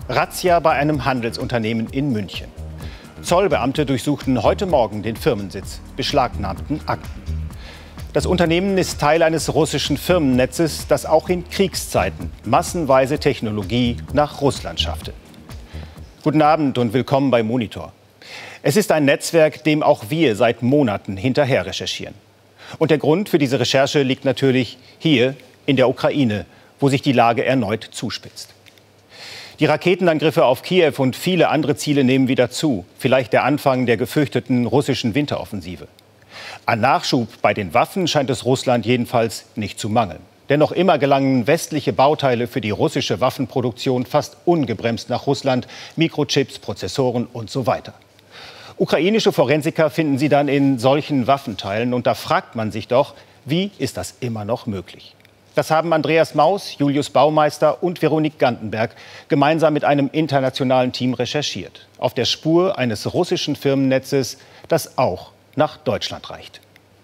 Razzia bei einem Handelsunternehmen in München. Zollbeamte durchsuchten heute Morgen den Firmensitz, beschlagnahmten Akten. Das Unternehmen ist Teil eines russischen Firmennetzes, das auch in Kriegszeiten massenweise Technologie nach Russland schaffte. Guten Abend und willkommen bei Monitor. Es ist ein Netzwerk, dem auch wir seit Monaten hinterher recherchieren. Und der Grund für diese Recherche liegt natürlich hier in der Ukraine, wo sich die Lage erneut zuspitzt. Die Raketenangriffe auf Kiew und viele andere Ziele nehmen wieder zu. Vielleicht der Anfang der gefürchteten russischen Winteroffensive. An Nachschub bei den Waffen scheint es Russland jedenfalls nicht zu mangeln. Denn noch immer gelangen westliche Bauteile für die russische Waffenproduktion fast ungebremst nach Russland. Mikrochips, Prozessoren und so weiter. Ukrainische Forensiker finden sie dann in solchen Waffenteilen. Und da fragt man sich doch, wie ist das immer noch möglich? Das haben Andreas Maus, Julius Baumeister und Veronique Gantenberg gemeinsam mit einem internationalen Team recherchiert. Auf der Spur eines russischen Firmennetzes, das auch nach Deutschland reicht.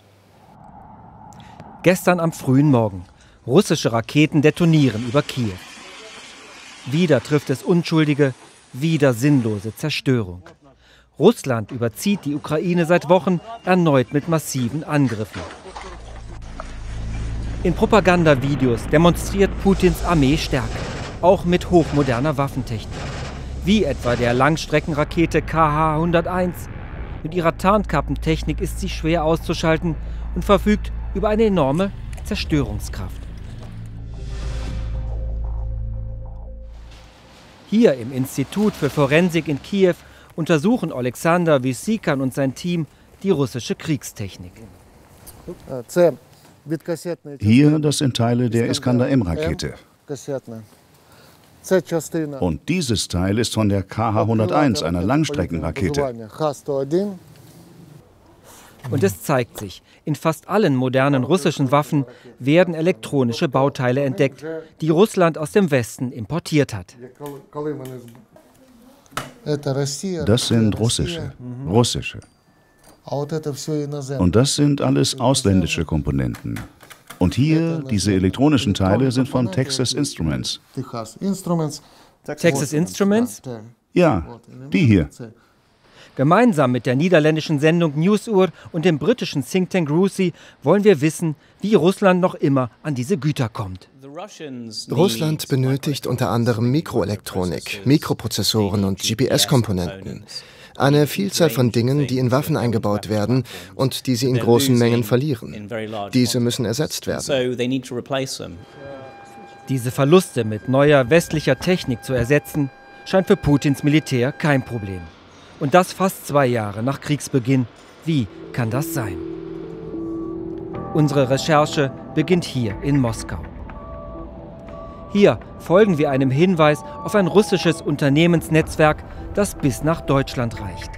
Gestern am frühen Morgen. Russische Raketen detonieren über Kiew. Wieder trifft es Unschuldige, wieder sinnlose Zerstörung. Russland überzieht die Ukraine seit Wochen erneut mit massiven Angriffen. In Propagandavideos demonstriert Putins Armee Stärke, auch mit hochmoderner Waffentechnik. Wie etwa der Langstreckenrakete KH-101. Mit ihrer Tarnkappentechnik ist sie schwer auszuschalten und verfügt über eine enorme Zerstörungskraft. Hier im Institut für Forensik in Kiew untersuchen Alexander Wysykan und sein Team die russische Kriegstechnik. Hier, das sind Teile der Iskander-M-Rakete. Und dieses Teil ist von der KH-101, einer Langstreckenrakete. Und es zeigt sich, in fast allen modernen russischen Waffen werden elektronische Bauteile entdeckt, die Russland aus dem Westen importiert hat. Das sind russische. Und das sind alles ausländische Komponenten. Und hier, diese elektronischen Teile sind von Texas Instruments. Texas Instruments? Ja, die hier. Gemeinsam mit der niederländischen Sendung Newsuur und dem britischen Think Tank RUSI wollen wir wissen, wie Russland noch immer an diese Güter kommt. Russland benötigt unter anderem Mikroelektronik, Mikroprozessoren und GPS-Komponenten. Eine Vielzahl von Dingen, die in Waffen eingebaut werden und die sie in großen Mengen verlieren. Diese müssen ersetzt werden. Diese Verluste mit neuer westlicher Technik zu ersetzen, scheint für Putins Militär kein Problem. Und das fast 2 Jahre nach Kriegsbeginn. Wie kann das sein? Unsere Recherche beginnt hier in Moskau. Hier folgen wir einem Hinweis auf ein russisches Unternehmensnetzwerk, das bis nach Deutschland reicht.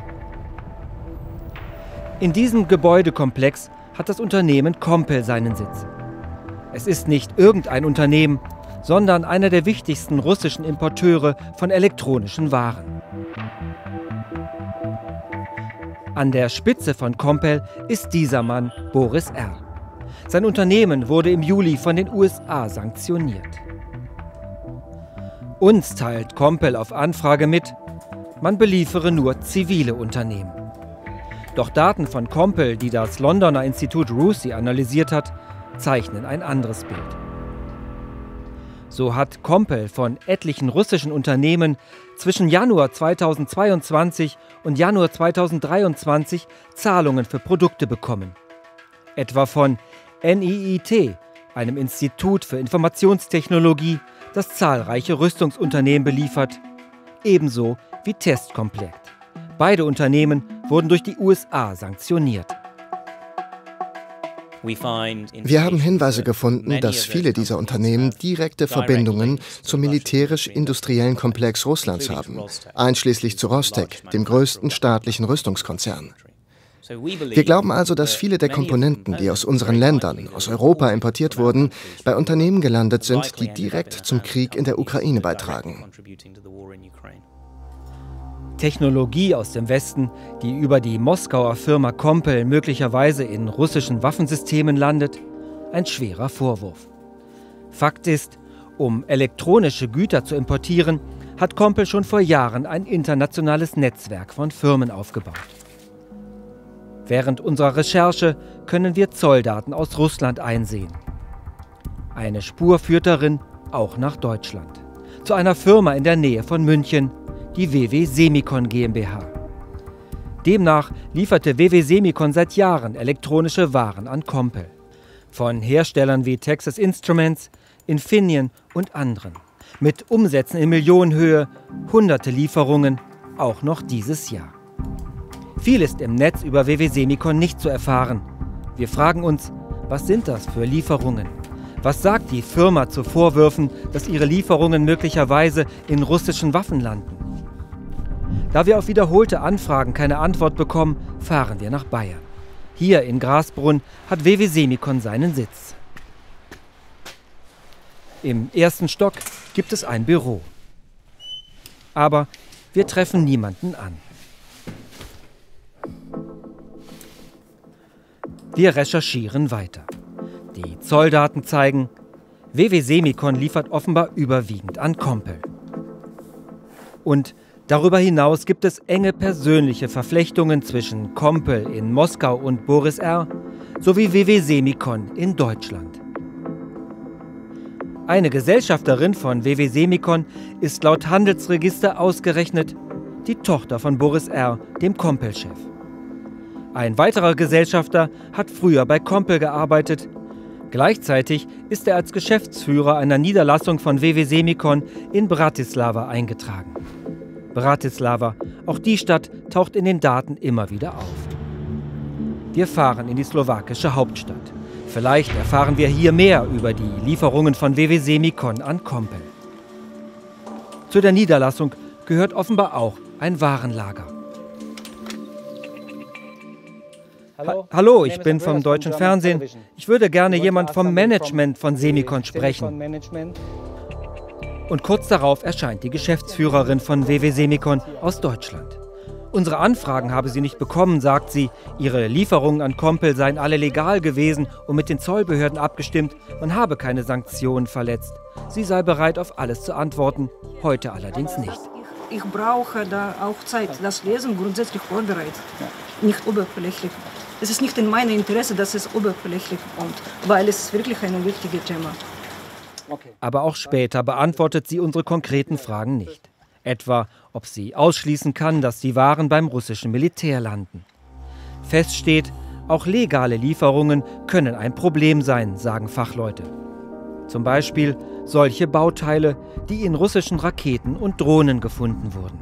In diesem Gebäudekomplex hat das Unternehmen Compel seinen Sitz. Es ist nicht irgendein Unternehmen, sondern einer der wichtigsten russischen Importeure von elektronischen Waren. An der Spitze von Compel ist dieser Mann Boris R. Sein Unternehmen wurde im Juli von den USA sanktioniert. Uns teilt Compel auf Anfrage mit, man beliefere nur zivile Unternehmen. Doch Daten von Compel, die das Londoner Institut RUSI analysiert hat, zeichnen ein anderes Bild. So hat Compel von etlichen russischen Unternehmen zwischen Januar 2022 und Januar 2023 Zahlungen für Produkte bekommen. Etwa von NIIT, einem Institut für Informationstechnologie, das zahlreiche Rüstungsunternehmen beliefert, ebenso wie Testcomplect. Beide Unternehmen wurden durch die USA sanktioniert. Wir haben Hinweise gefunden, dass viele dieser Unternehmen direkte Verbindungen zum militärisch-industriellen Komplex Russlands haben, einschließlich zu Rostec, dem größten staatlichen Rüstungskonzern. Wir glauben also, dass viele der Komponenten, die aus unseren Ländern, aus Europa importiert wurden, bei Unternehmen gelandet sind, die direkt zum Krieg in der Ukraine beitragen. Technologie aus dem Westen, die über die Moskauer Firma Compel möglicherweise in russischen Waffensystemen landet, ein schwerer Vorwurf. Fakt ist, um elektronische Güter zu importieren, hat Compel schon vor Jahren ein internationales Netzwerk von Firmen aufgebaut. Während unserer Recherche können wir Zolldaten aus Russland einsehen. Eine Spur führt darin auch nach Deutschland, zu einer Firma in der Nähe von München, die WW Semicon GmbH. Demnach lieferte WW Semicon seit Jahren elektronische Waren an Compel. Von Herstellern wie Texas Instruments, Infineon und anderen. Mit Umsätzen in Millionenhöhe, hunderte Lieferungen, auch noch dieses Jahr. Viel ist im Netz über WW Semicon nicht zu erfahren. Wir fragen uns, was sind das für Lieferungen? Was sagt die Firma zu Vorwürfen, dass ihre Lieferungen möglicherweise in russischen Waffen landen? Da wir auf wiederholte Anfragen keine Antwort bekommen, fahren wir nach Bayern. Hier in Grasbrunn hat WW Semicon seinen Sitz. Im ersten Stock gibt es ein Büro. Aber wir treffen niemanden an. Wir recherchieren weiter. Die Zolldaten zeigen, WW Semicon liefert offenbar überwiegend an Compel. Und darüber hinaus gibt es enge persönliche Verflechtungen zwischen Compel in Moskau und Boris R. sowie WW Semicon in Deutschland. Eine Gesellschafterin von WW Semicon ist laut Handelsregister ausgerechnet die Tochter von Boris R., dem Compel-Chef. Ein weiterer Gesellschafter hat früher bei Compel gearbeitet. Gleichzeitig ist er als Geschäftsführer einer Niederlassung von WW Semicon in Bratislava eingetragen. Bratislava, auch die Stadt taucht in den Daten immer wieder auf. Wir fahren in die slowakische Hauptstadt. Vielleicht erfahren wir hier mehr über die Lieferungen von WW Semicon an Compel. Zu der Niederlassung gehört offenbar auch ein Warenlager. Hallo, ich bin vom deutschen Fernsehen. Ich würde gerne jemand vom Management von Semicon sprechen. Und kurz darauf erscheint die Geschäftsführerin von WW Semicon aus Deutschland. Unsere Anfragen habe sie nicht bekommen, sagt sie. Ihre Lieferungen an Compel seien alle legal gewesen und mit den Zollbehörden abgestimmt. Man habe keine Sanktionen verletzt. Sie sei bereit, auf alles zu antworten, heute allerdings nicht. Ich brauche da auch Zeit, das Lesen grundsätzlich vorbereitet, nicht oberflächlich. Es ist nicht in meinem Interesse, dass es oberflächlich kommt, weil es ist wirklich ein wichtiges Thema. Aber auch später beantwortet sie unsere konkreten Fragen nicht. Etwa, ob sie ausschließen kann, dass die Waren beim russischen Militär landen. Fest steht, auch legale Lieferungen können ein Problem sein, sagen Fachleute. Zum Beispiel solche Bauteile, die in russischen Raketen und Drohnen gefunden wurden.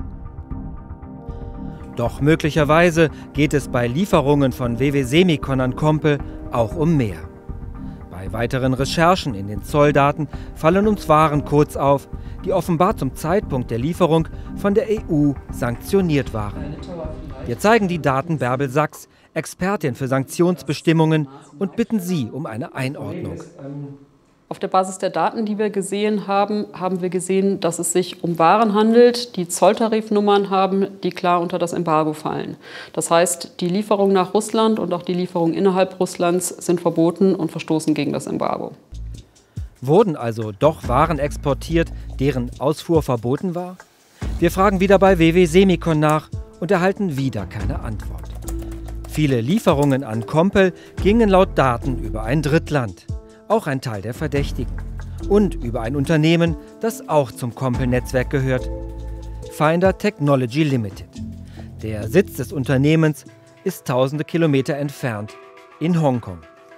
Doch möglicherweise geht es bei Lieferungen von WW Semicon an Compel auch um mehr. Bei weiteren Recherchen in den Zolldaten fallen uns Warencodes auf, die offenbar zum Zeitpunkt der Lieferung von der EU sanktioniert waren. Wir zeigen die Daten Bärbel Sachs, Expertin für Sanktionsbestimmungen, und bitten sie um eine Einordnung. Auf der Basis der Daten, die wir gesehen haben, haben wir gesehen, dass es sich um Waren handelt, die Zolltarifnummern haben, die klar unter das Embargo fallen. Das heißt, die Lieferungen nach Russland und auch die Lieferungen innerhalb Russlands sind verboten und verstoßen gegen das Embargo. Wurden also doch Waren exportiert, deren Ausfuhr verboten war? Wir fragen wieder bei WW Semicon nach und erhalten wieder keine Antwort. Viele Lieferungen an Compel gingen laut Daten über ein Drittland. Auch ein Teil der Verdächtigen. Und über ein Unternehmen, das auch zum Compel-Netzwerk gehört. Finder Technology Limited. Der Sitz des Unternehmens ist tausende Kilometer entfernt, in Hongkong.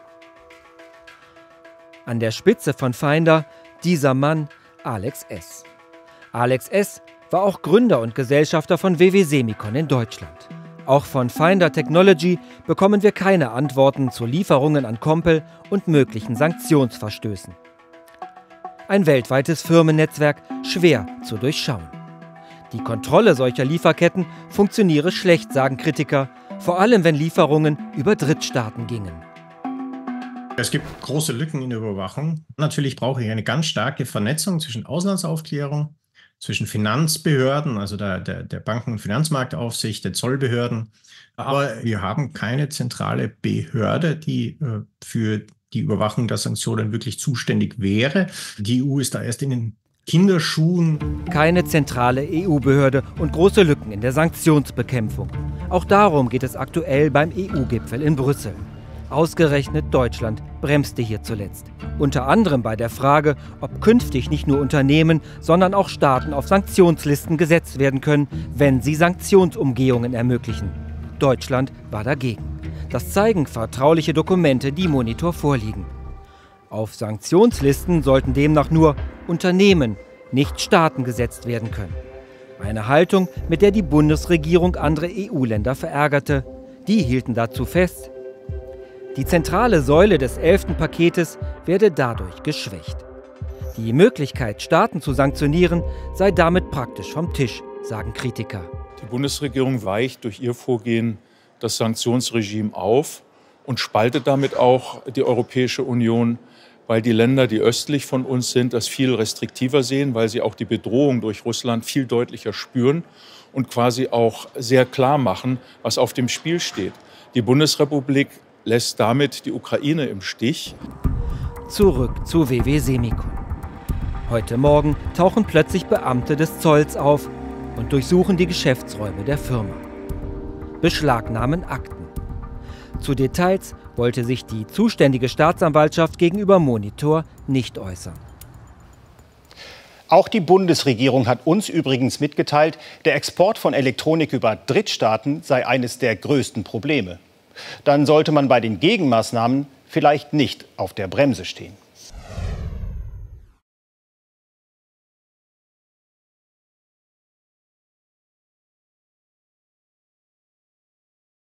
An der Spitze von Finder dieser Mann, Alex S. Alex S. war auch Gründer und Gesellschafter von WW Semicon in Deutschland. Auch von Finder Technology bekommen wir keine Antworten zu Lieferungen an Compel und möglichen Sanktionsverstößen. Ein weltweites Firmennetzwerk, schwer zu durchschauen. Die Kontrolle solcher Lieferketten funktioniere schlecht, sagen Kritiker, vor allem wenn Lieferungen über Drittstaaten gingen. Es gibt große Lücken in der Überwachung. Natürlich brauche ich eine ganz starke Vernetzung zwischen Auslandsaufklärung, zwischen Finanzbehörden, also der Banken- und Finanzmarktaufsicht, der Zollbehörden. Aber wir haben keine zentrale Behörde, die für die Überwachung der Sanktionen wirklich zuständig wäre. Die EU ist da erst in den Kinderschuhen. Keine zentrale EU-Behörde und große Lücken in der Sanktionsbekämpfung. Auch darum geht es aktuell beim EU-Gipfel in Brüssel. Ausgerechnet Deutschland bremste hier zuletzt. Unter anderem bei der Frage, ob künftig nicht nur Unternehmen, sondern auch Staaten auf Sanktionslisten gesetzt werden können, wenn sie Sanktionsumgehungen ermöglichen. Deutschland war dagegen. Das zeigen vertrauliche Dokumente, die Monitor vorliegen. Auf Sanktionslisten sollten demnach nur Unternehmen, nicht Staaten gesetzt werden können. Eine Haltung, mit der die Bundesregierung andere EU-Länder verärgerte. Die hielten dazu fest, die zentrale Säule des 11. Paketes werde dadurch geschwächt. Die Möglichkeit, Staaten zu sanktionieren, sei damit praktisch vom Tisch, sagen Kritiker. Die Bundesregierung weicht durch ihr Vorgehen das Sanktionsregime auf und spaltet damit auch die Europäische Union, weil die Länder, die östlich von uns sind, das viel restriktiver sehen, weil sie auch die Bedrohung durch Russland viel deutlicher spüren und quasi auch sehr klar machen, was auf dem Spiel steht. Die Bundesrepublik lässt damit die Ukraine im Stich. Zurück zu WW Semicon. Heute Morgen tauchen plötzlich Beamte des Zolls auf und durchsuchen die Geschäftsräume der Firma. Beschlagnahmen Akten. Zu Details wollte sich die zuständige Staatsanwaltschaft gegenüber Monitor nicht äußern. Auch die Bundesregierung hat uns übrigens mitgeteilt, der Export von Elektronik über Drittstaaten sei eines der größten Probleme. Dann sollte man bei den Gegenmaßnahmen vielleicht nicht auf der Bremse stehen.